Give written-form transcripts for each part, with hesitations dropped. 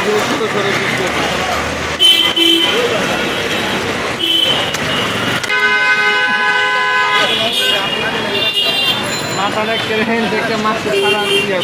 মাথাটা কেড়ে দেখে মাছ ছাড়া দিয়ে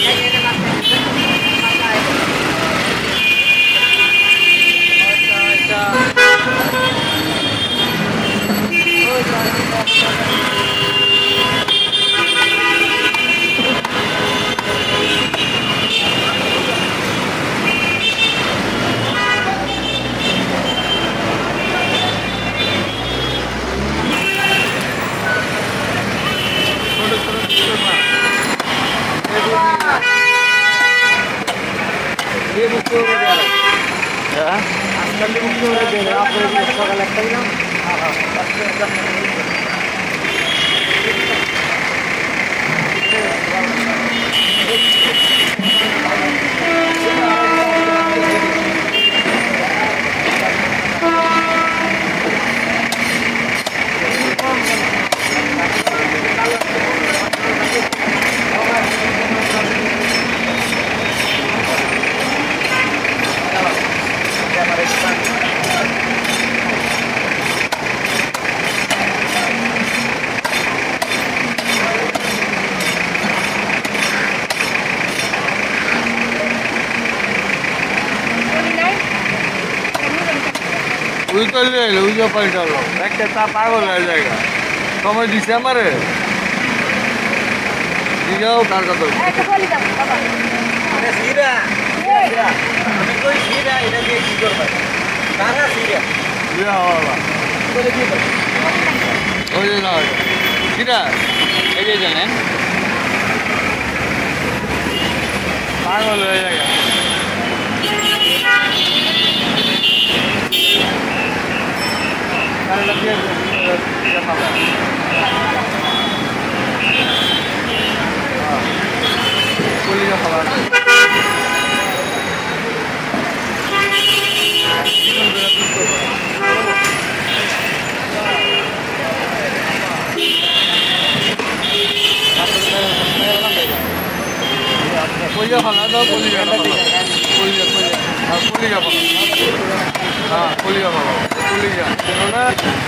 ये मुझको हो गया है आजकल मुझको हो गया आप लोग इसका का लगता है ना हां उतर ले लो जो पलटा लो एक कितना पागल हो जाएगा समय दिसंबर है जाओ कार का तो अरे सीधा हमें कोई सीधा इधर के की कर भाई सारा सीधा ये वाला बोले की हो ये ना सीधा ये जाने पागल हो जाएगा लगे पुलिस का खबर पुलिस खाना तो पुलिस का हाँ पुलिस का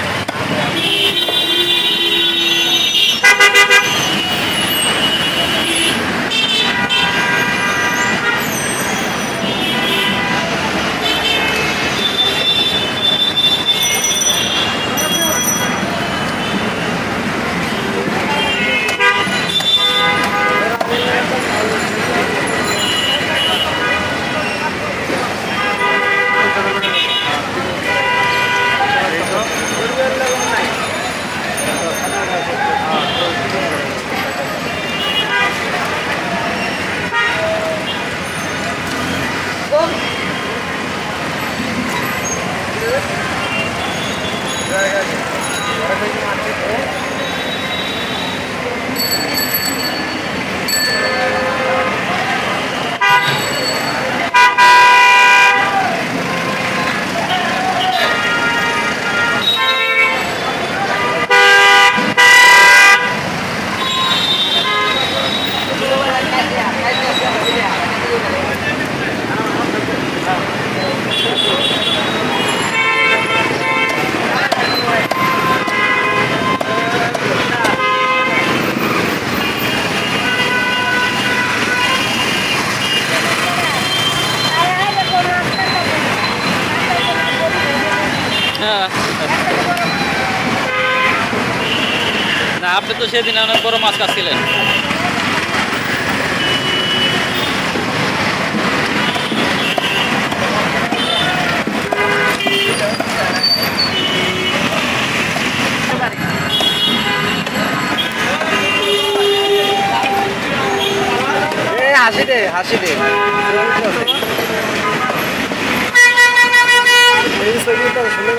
না আপনি তো সেদিন অনেক বড় মাছ কাটছিলেন হাসি দে এই ছবিটা শুনে